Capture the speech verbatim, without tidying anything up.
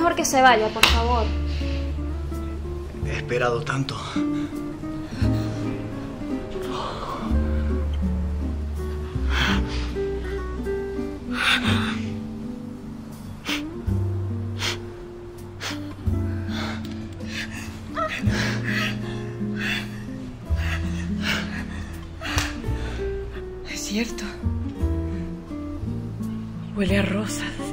mejor que se vaya, por favor. He esperado tanto. Es cierto. Huele a rosas.